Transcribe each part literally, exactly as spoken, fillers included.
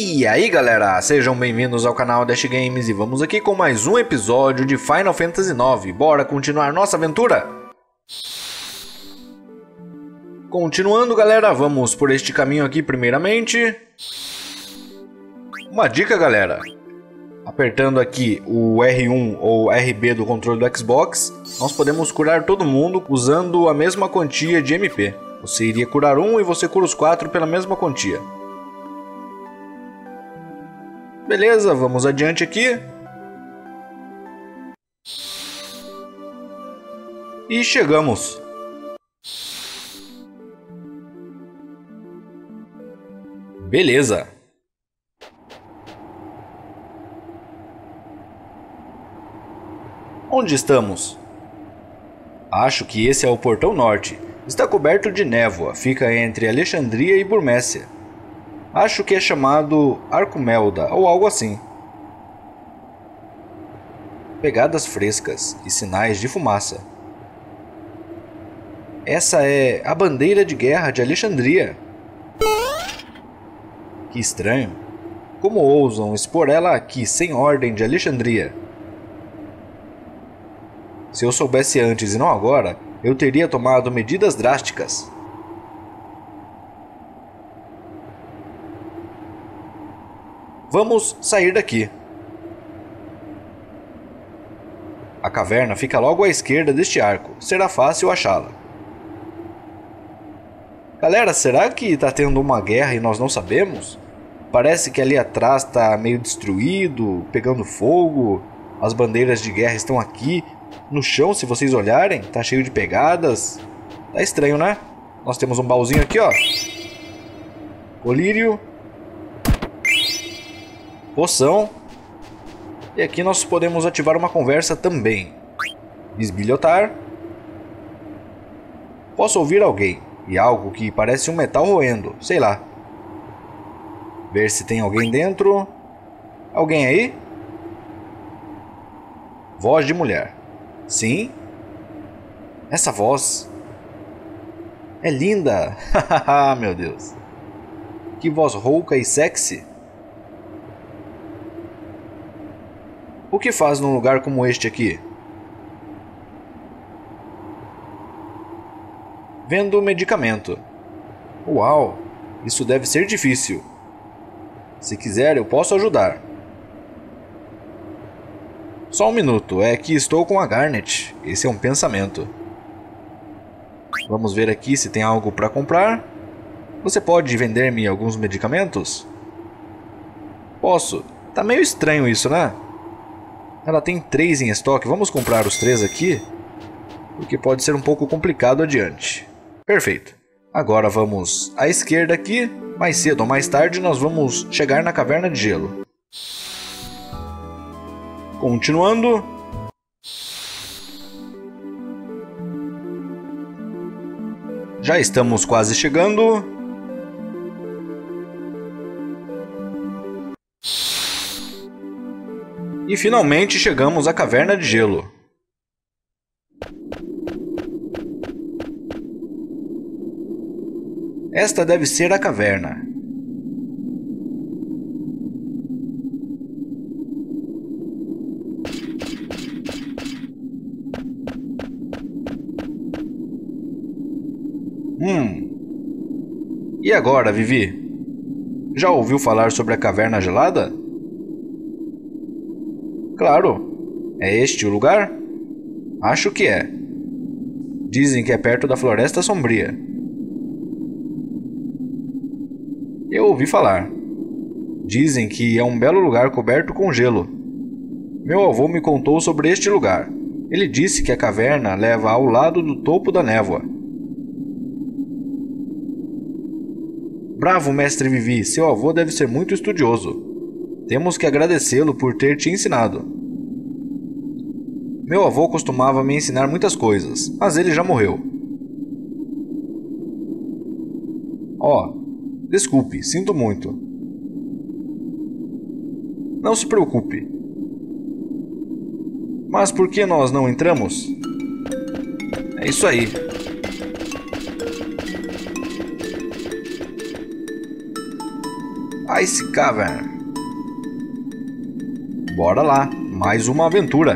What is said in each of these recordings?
E aí galera, sejam bem-vindos ao canal Dash Games e vamos aqui com mais um episódio de Final Fantasy nove. Bora continuar nossa aventura? Continuando galera, vamos por este caminho aqui primeiramente. Uma dica galera, apertando aqui o R um ou R B do controle do Xbox, nós podemos curar todo mundo usando a mesma quantia de M P. Você iria curar um e você cura os quatro pela mesma quantia. Beleza, vamos adiante aqui. E chegamos. Beleza. Onde estamos? Acho que esse é o portão norte. Está coberto de névoa, fica entre Alexandria e Burmécia. Acho que é chamado Arcomelda ou algo assim. Pegadas frescas e sinais de fumaça. Essa é a bandeira de guerra de Alexandria. Que estranho. Como ousam expor ela aqui sem ordem de Alexandria? Se eu soubesse antes e não agora, eu teria tomado medidas drásticas. Vamos sair daqui. A caverna fica logo à esquerda deste arco. Será fácil achá-la. Galera, será que está tendo uma guerra e nós não sabemos? Parece que ali atrás está meio destruído, pegando fogo. As bandeiras de guerra estão aqui. No chão, se vocês olharem, tá cheio de pegadas. Tá estranho, né? Nós temos um baúzinho aqui, ó. Colírio. Poção. E aqui nós podemos ativar uma conversa também. Bisbilhotar. Posso ouvir alguém. E algo que parece um metal roendo. Sei lá. Ver se tem alguém dentro. Alguém aí? Voz de mulher. Sim? Essa voz é linda. Hahaha, meu Deus. Que voz rouca e sexy. O que faz num lugar como este aqui? Vendo medicamento. Uau, isso deve ser difícil. Se quiser, eu posso ajudar. Só um minuto, é que estou com a Garnet. Esse é um pensamento. Vamos ver aqui se tem algo para comprar. Você pode vender-me alguns medicamentos? Posso. Tá meio estranho isso, né? Ela tem três em estoque. Vamos comprar os três aqui, porque pode ser um pouco complicado adiante. Perfeito. Agora vamos à esquerda aqui. Mais cedo ou mais tarde nós vamos chegar na caverna de gelo. Continuando. Já estamos quase chegando. E finalmente chegamos à caverna de gelo. Esta deve ser a caverna. Hum. E agora, Vivi? Já ouviu falar sobre a caverna gelada? Claro. É este o lugar? Acho que é. Dizem que é perto da Floresta Sombria. Eu ouvi falar. Dizem que é um belo lugar coberto com gelo. Meu avô me contou sobre este lugar. Ele disse que a caverna leva ao lado do topo da névoa. Bravo, mestre Vivi, seu avô deve ser muito estudioso. Temos que agradecê-lo por ter te ensinado. Meu avô costumava me ensinar muitas coisas, mas ele já morreu. Oh, desculpe, sinto muito. Não se preocupe. Mas por que nós não entramos? É isso aí. Ice Cavern. Bora lá, mais uma aventura.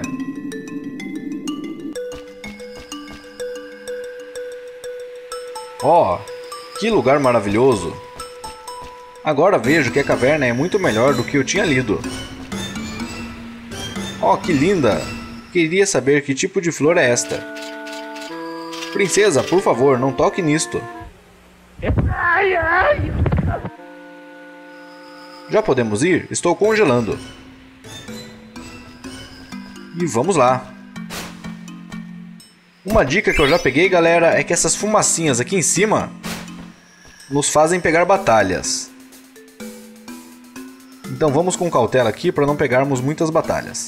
Ó, oh, que lugar maravilhoso. Agora vejo que a caverna é muito melhor do que eu tinha lido. Ó, oh, que linda. Queria saber que tipo de flor é esta. Princesa, por favor, não toque nisto. Ai, ai. Já podemos ir? Estou congelando. E vamos lá. Uma dica que eu já peguei, galera, é que essas fumacinhas aqui em cima nos fazem pegar batalhas. Então vamos com cautela aqui para não pegarmos muitas batalhas.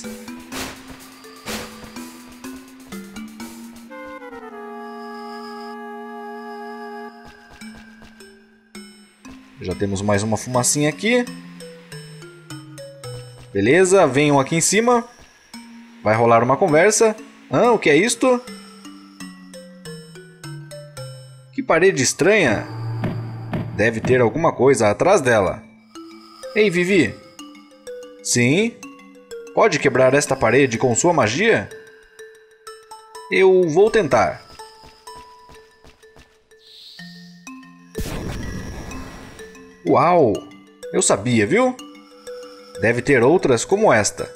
Já temos mais uma fumacinha aqui. Beleza, venham aqui em cima. Vai rolar uma conversa. Ah, o que é isto? Que parede estranha. Deve ter alguma coisa atrás dela. Ei, Vivi. Sim? Pode quebrar esta parede com sua magia? Eu vou tentar. Uau! Eu sabia, viu? Deve ter outras como esta.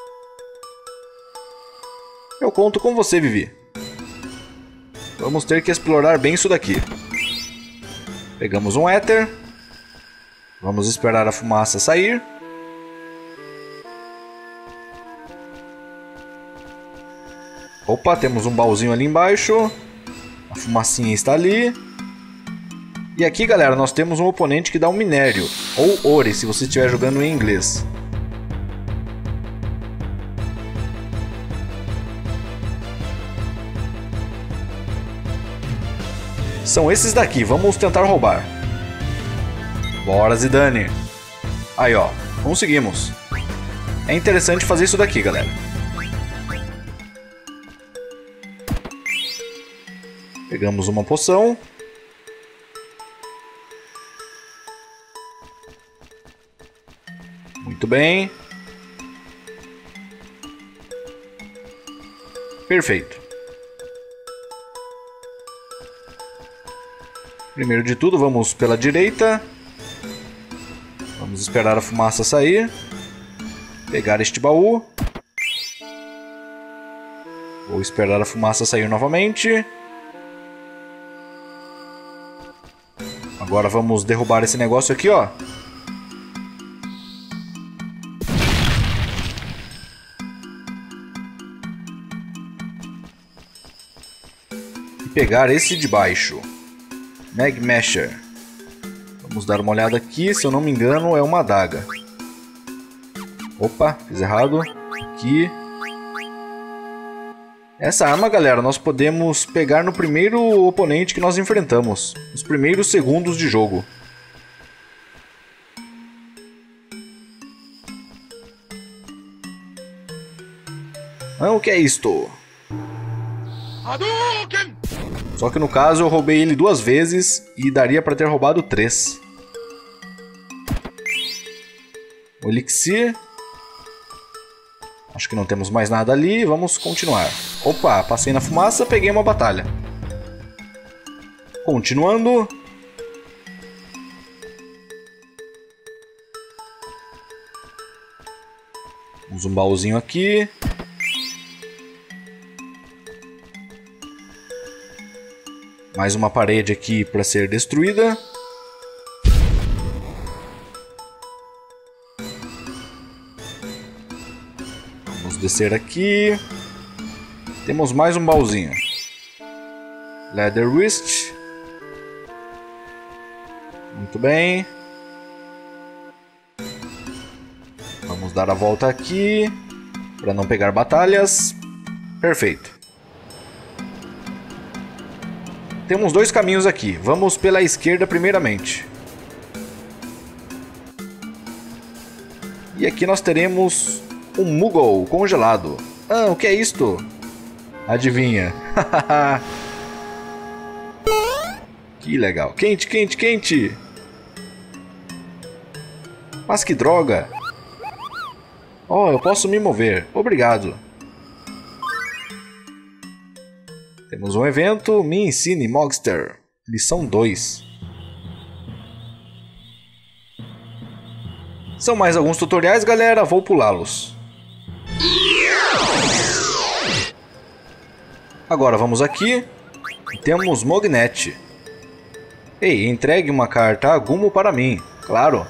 Eu conto com você, Vivi. Vamos ter que explorar bem isso daqui. Pegamos um éter. Vamos esperar a fumaça sair. Opa, temos um baúzinho ali embaixo. A fumacinha está ali. E aqui, galera, nós temos um oponente que dá um minério, ou ore, se você estiver jogando em inglês. São esses daqui, vamos tentar roubar. Bora, Zidane. Aí, ó, conseguimos. É interessante fazer isso daqui, galera. Pegamos uma poção. Muito bem. Perfeito. Primeiro de tudo, vamos pela direita. Vamos esperar a fumaça sair. Pegar este baú. Vou esperar a fumaça sair novamente. Agora vamos derrubar esse negócio aqui, ó. Pegar esse de baixo. Magmasher. Vamos dar uma olhada aqui. Se eu não me engano, é uma adaga. Opa, fiz errado. Aqui. Essa arma, galera, nós podemos pegar no primeiro oponente que nós enfrentamos. Nos primeiros segundos de jogo. Ah, o que é isto? Só que no caso eu roubei ele duas vezes e daria para ter roubado três. O elixir. Acho que não temos mais nada ali, vamos continuar. Opa, passei na fumaça, peguei uma batalha. Continuando. Temos um baúzinho aqui. Mais uma parede aqui para ser destruída. Vamos descer aqui. Temos mais um baúzinho. Leather Wrist. Muito bem. Vamos dar a volta aqui para não pegar batalhas. Perfeito. Temos dois caminhos aqui. Vamos pela esquerda primeiramente. E aqui nós teremos um Moogle congelado. Ah, o que é isto? Adivinha. Que legal. Quente, quente, quente. Mas que droga! Oh, eu posso me mover. Obrigado. Temos um evento. Me ensine, Mogster. Lição dois. São mais alguns tutoriais, galera. Vou pulá-los. Agora vamos aqui. E temos Mognet. Ei, entregue uma carta a Gumo para mim. Claro.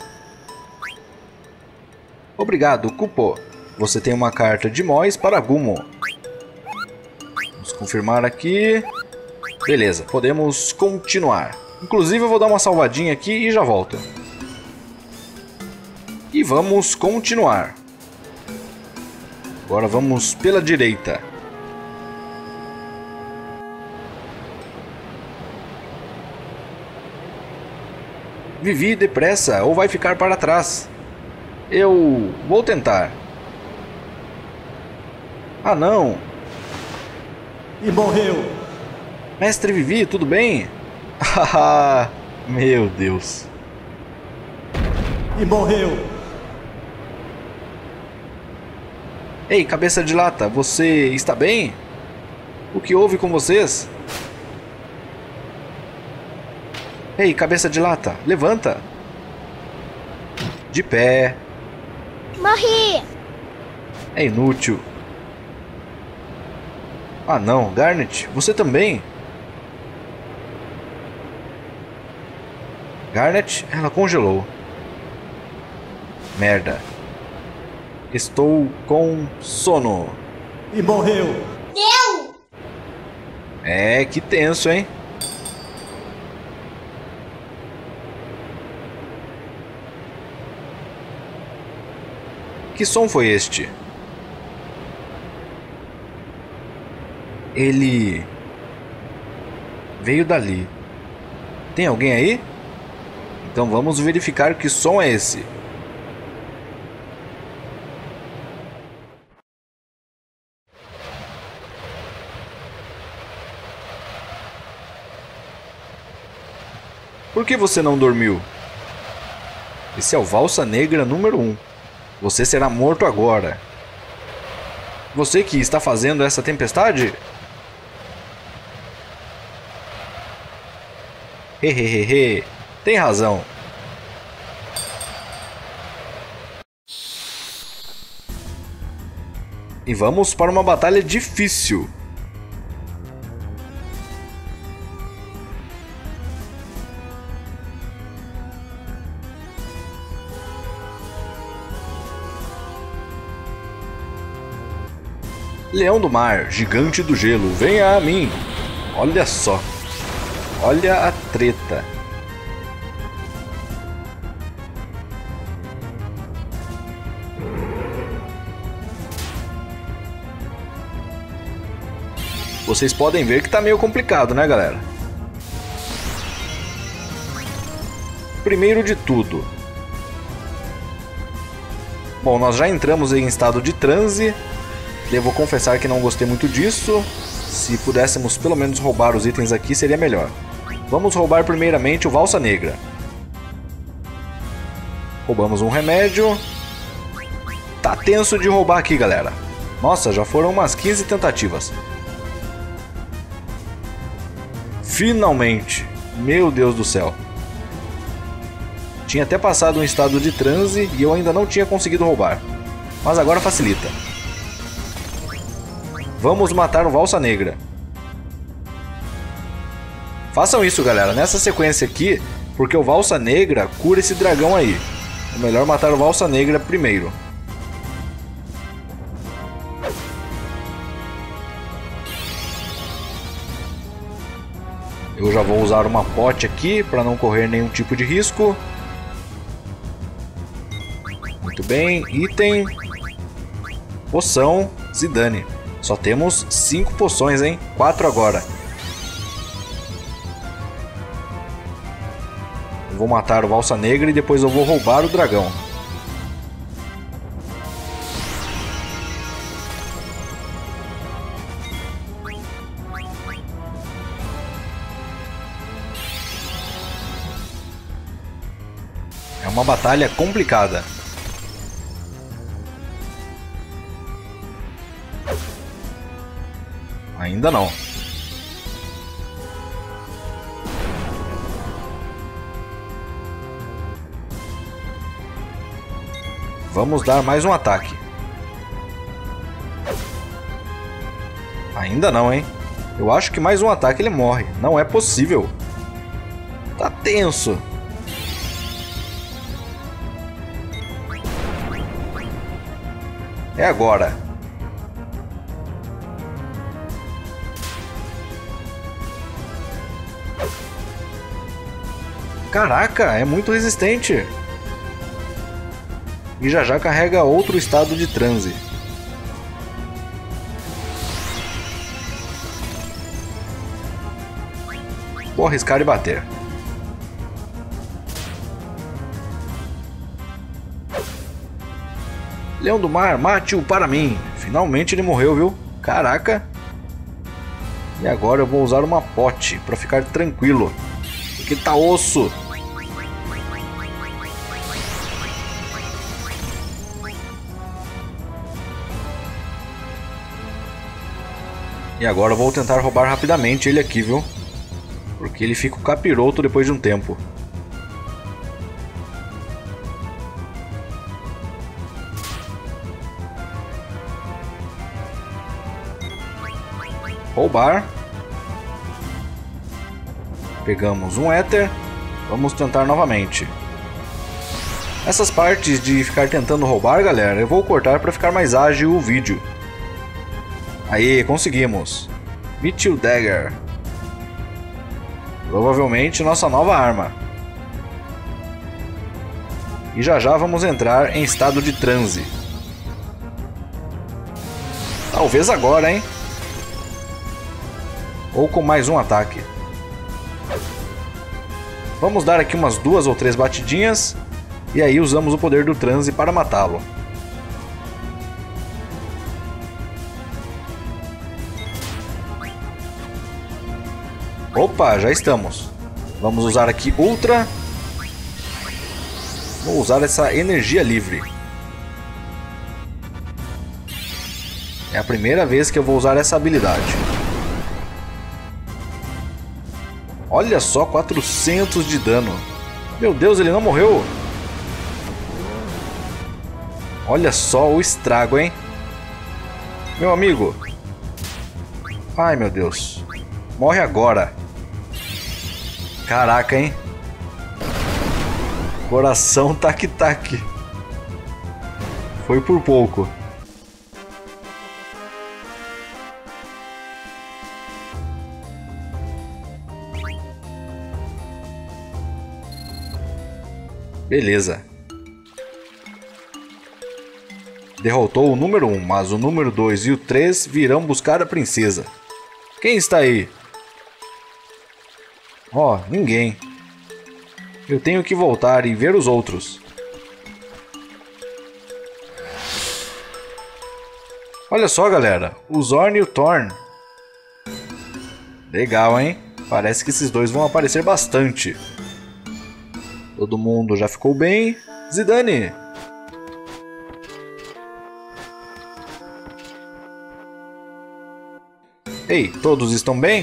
Obrigado, Kupo. Você tem uma carta de Mois para Gumo. Vamos confirmar aqui. Beleza, podemos continuar. Inclusive eu vou dar uma salvadinha aqui e já volto. E vamos continuar. Agora vamos pela direita. Vivi, depressa, ou vai ficar para trás. Eu vou tentar. Ah, não. E morreu. Mestre Vivi, tudo bem? Haha, meu Deus. E morreu. Ei, cabeça de lata, você está bem? O que houve com vocês? Ei, cabeça de lata, levanta. De pé. Morri! É inútil. Ah não, Garnet, você também? Garnet, ela congelou. Merda. Estou com sono. E morreu. Deu! É, que tenso, hein? Que som foi este? Ele veio dali. Tem alguém aí? Então vamos verificar que som é esse. Por que você não dormiu? Esse é o Valsa Negra número um. Você será morto agora. Você que está fazendo essa tempestade? Hehehehe. Tem razão. E vamos para uma batalha difícil. Leão do mar, gigante do gelo, venha a mim. Olha só. Olha a treta. Vocês podem ver que tá meio complicado, né, galera? Primeiro de tudo. Bom, nós já entramos em estado de transe. Devo confessar que não gostei muito disso. Se pudéssemos pelo menos roubar os itens aqui, seria melhor. Vamos roubar primeiramente o Valsa Negra. Roubamos um remédio. Tá tenso de roubar aqui, galera. Nossa, já foram umas quinze tentativas. Finalmente. Meu Deus do céu. Tinha até passado um estado de transe e eu ainda não tinha conseguido roubar. Mas agora facilita. Vamos matar o Valsa Negra. Façam isso, galera, nessa sequência aqui, porque o Valsa Negra cura esse dragão aí. É melhor matar o Valsa Negra primeiro. Eu já vou usar uma pote aqui para não correr nenhum tipo de risco. Muito bem, item. Poção, Zidane. Só temos cinco poções, hein? quatro agora. Eu vou matar o Valsa Negra e depois eu vou roubar o dragão. É uma batalha complicada. Ainda não. Vamos dar mais um ataque. Ainda não, hein? Eu acho que mais um ataque ele morre. Não é possível. Tá tenso. É agora. Caraca, é muito resistente. E já já carrega outro estado de transe. Vou arriscar e bater. Leão do Mar, mate-o para mim. Finalmente ele morreu, viu? Caraca. E agora eu vou usar uma pote para ficar tranquilo. Porque tá osso. E agora eu vou tentar roubar rapidamente ele aqui, viu? Porque ele fica o capiroto depois de um tempo. Roubar. Pegamos um éter. Vamos tentar novamente. Essas partes de ficar tentando roubar, galera, eu vou cortar para ficar mais ágil o vídeo. Aí, conseguimos. Mitchell Dagger. Provavelmente nossa nova arma. E já já vamos entrar em estado de transe. Talvez agora, hein? Ou com mais um ataque. Vamos dar aqui umas duas ou três batidinhas. E aí usamos o poder do transe para matá-lo. Opa, já estamos. Vamos usar aqui Ultra. Vou usar essa energia livre. É a primeira vez que eu vou usar essa habilidade. Olha só, quatrocentos de dano. Meu Deus, ele não morreu. Olha só o estrago, hein? Meu amigo. Ai, meu Deus. Morre agora. Caraca, hein? Coração tac-tac. Foi por pouco. Beleza. Derrotou o número um, mas o número dois e o três virão buscar a princesa. Quem está aí? Ó, oh, ninguém. Eu tenho que voltar e ver os outros. Olha só, galera. O Zorn e o Thorn. Legal, hein? Parece que esses dois vão aparecer bastante. Todo mundo já ficou bem. Zidane. Ei, todos estão bem?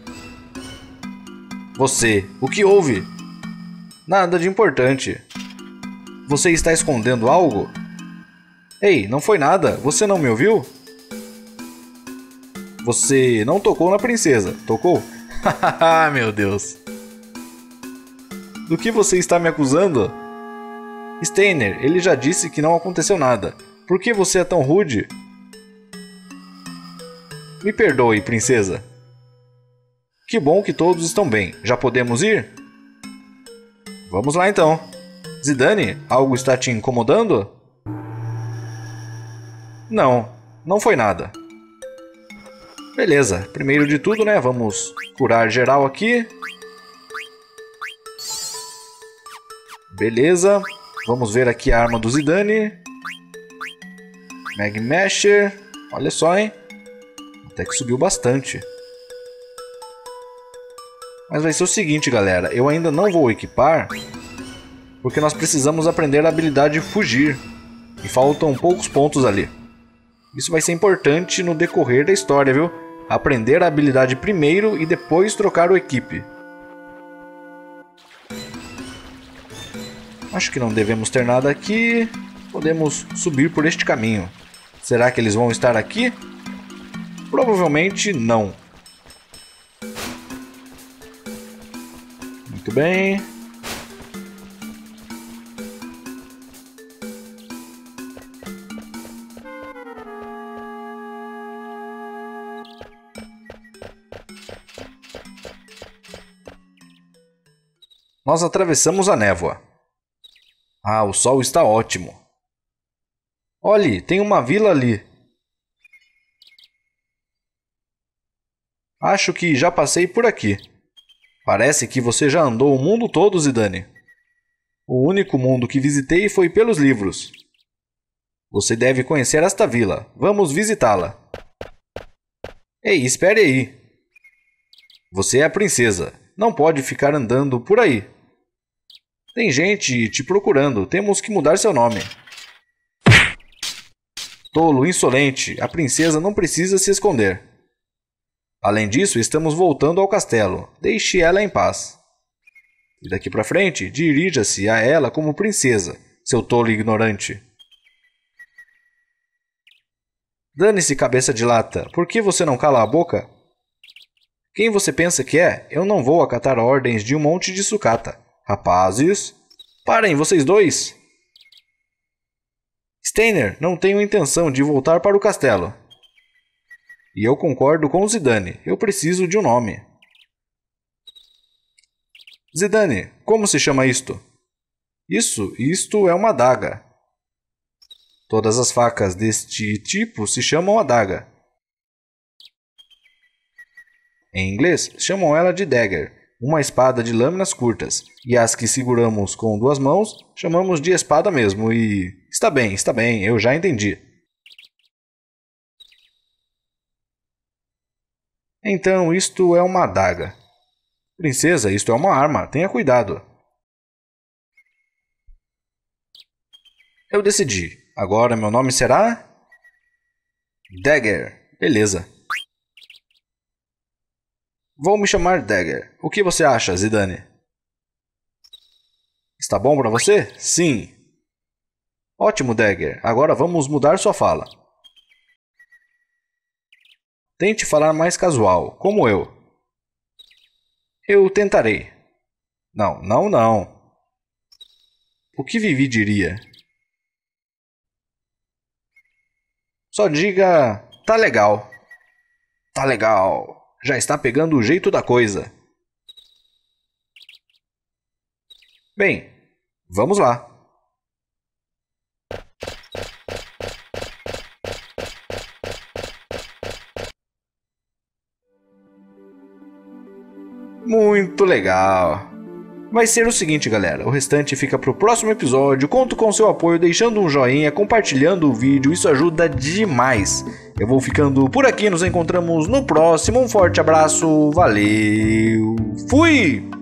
Você, o que houve? Nada de importante. Você está escondendo algo? Ei, não foi nada. Você não me ouviu? Você não tocou na princesa, tocou? Hahaha, meu Deus. Do que você está me acusando? Steiner, ele já disse que não aconteceu nada. Por que você é tão rude? Me perdoe, princesa. Que bom que todos estão bem. Já podemos ir? Vamos lá então. Zidane, algo está te incomodando? Não, não foi nada. Beleza, primeiro de tudo, né? Vamos curar geral aqui. Beleza. Vamos ver aqui a arma do Zidane. Magmasher. Olha só, hein? Até que subiu bastante. Mas vai ser o seguinte, galera. Eu ainda não vou equipar. porque nós precisamos aprender a habilidade fugir. E faltam poucos pontos ali. Isso vai ser importante no decorrer da história, viu? Aprender a habilidade primeiro e depois trocar o equipe. Acho que não devemos ter nada aqui. Podemos subir por este caminho. Será que eles vão estar aqui? Provavelmente não. Muito bem. Nós atravessamos a névoa. Ah, o sol está ótimo. Olhe, tem uma vila ali. Acho que já passei por aqui. Parece que você já andou o mundo todo, Zidane. O único mundo que visitei foi pelos livros. Você deve conhecer esta vila. Vamos visitá-la. Ei, espere aí. Você é a princesa. Não pode ficar andando por aí. Tem gente te procurando. Temos que mudar seu nome. Tolo, insolente. A princesa não precisa se esconder. Além disso, estamos voltando ao castelo. Deixe ela em paz. E daqui pra frente, dirija-se a ela como princesa, seu tolo ignorante. Dane-se, cabeça de lata. Por que você não cala a boca? Quem você pensa que é? Eu não vou acatar ordens de um monte de sucata. Rapazes, parem, vocês dois! Steiner, não tenho intenção de voltar para o castelo. E eu concordo com Zidane, eu preciso de um nome. Zidane, como se chama isto? Isso, isto é uma adaga. Todas as facas deste tipo se chamam adaga. Em inglês, chamam ela de dagger, uma espada de lâminas curtas, e as que seguramos com duas mãos, chamamos de espada mesmo, e... Está bem, está bem, eu já entendi. Então, isto é uma adaga. Princesa, isto é uma arma, tenha cuidado. Eu decidi, agora meu nome será... Dagger, beleza. Vou me chamar Dagger. O que você acha, Zidane? Está bom para você? Sim. Ótimo, Dagger. Agora vamos mudar sua fala. Tente falar mais casual, como eu. Eu tentarei. Não, não, não. O que Vivi diria? Só diga, tá legal. Tá legal. Já está pegando o jeito da coisa. Bem, vamos lá. Muito legal. Vai ser o seguinte, galera, o restante fica pro próximo episódio. Conto com seu apoio deixando um joinha, compartilhando o vídeo, isso ajuda demais. Eu vou ficando por aqui, nos encontramos no próximo. Um forte abraço, valeu, fui!